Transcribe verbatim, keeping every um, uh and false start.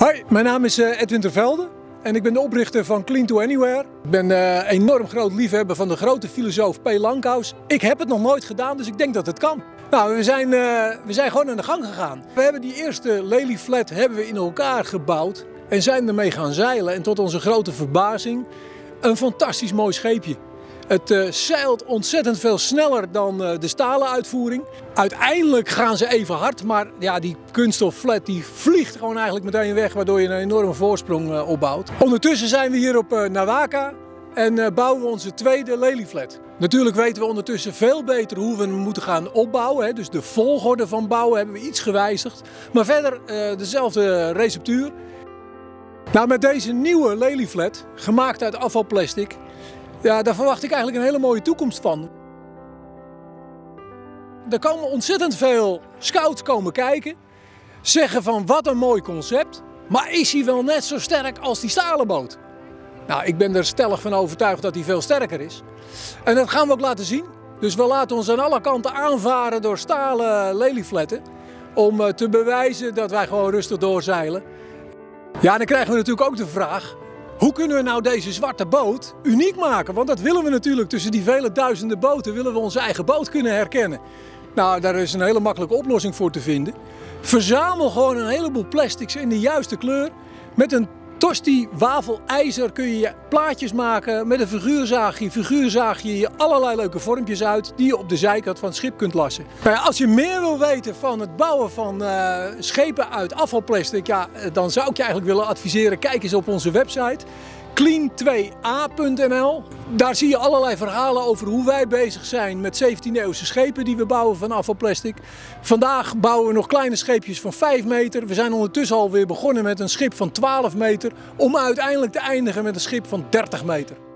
Hoi, mijn naam is Edwin Tervelde en ik ben de oprichter van Clean to Anywhere. Ik ben uh, enorm groot liefhebber van de grote filosoof P. Lankhuis. Ik heb het nog nooit gedaan, dus ik denk dat het kan. Nou, we zijn, uh, we zijn gewoon aan de gang gegaan. We hebben die eerste lelieflat hebben we in elkaar gebouwd en zijn ermee gaan zeilen. En tot onze grote verbazing, een fantastisch mooi scheepje. Het uh, zeilt ontzettend veel sneller dan uh, de stalen uitvoering. Uiteindelijk gaan ze even hard, maar ja, die kunststof flat die vliegt gewoon eigenlijk meteen weg, waardoor je een enorme voorsprong uh, opbouwt. Ondertussen zijn we hier op uh, Nawaka en uh, bouwen we onze tweede lelieflat. Natuurlijk weten we ondertussen veel beter hoe we hem moeten gaan opbouwen. Hè. Dus de volgorde van bouwen hebben we iets gewijzigd. Maar verder uh, dezelfde receptuur. Nou, met deze nieuwe lelieflat, gemaakt uit afvalplastic, ja, daar verwacht ik eigenlijk een hele mooie toekomst van. Er komen ontzettend veel scouts komen kijken, zeggen van wat een mooi concept, maar is hij wel net zo sterk als die stalen boot? Nou, ik ben er stellig van overtuigd dat hij veel sterker is. En dat gaan we ook laten zien. Dus we laten ons aan alle kanten aanvaren door stalen lelieflatten om te bewijzen dat wij gewoon rustig doorzeilen. Ja, dan krijgen we natuurlijk ook de vraag: hoe kunnen we nou deze zwarte boot uniek maken? Want dat willen we natuurlijk. Tussen die vele duizenden boten willen we onze eigen boot kunnen herkennen. Nou, daar is een hele makkelijke oplossing voor te vinden. Verzamel gewoon een heleboel plastics in de juiste kleur. Met een tosti wafelijzer kun je je plaatjes maken. Met een figuurzaagje, figuurzaag je je allerlei leuke vormpjes uit die je op de zijkant van het schip kunt lassen. Maar ja, als je meer wil weten van het bouwen van uh, schepen uit afvalplastic, ja, dan zou ik je eigenlijk willen adviseren, kijk eens op onze website clean twee a punt n l. Daar zie je allerlei verhalen over hoe wij bezig zijn met zeventiende eeuwse schepen die we bouwen van afvalplastic. Vandaag bouwen we nog kleine scheepjes van vijf meter. We zijn ondertussen alweer begonnen met een schip van twaalf meter om uiteindelijk te eindigen met een schip van dertig meter.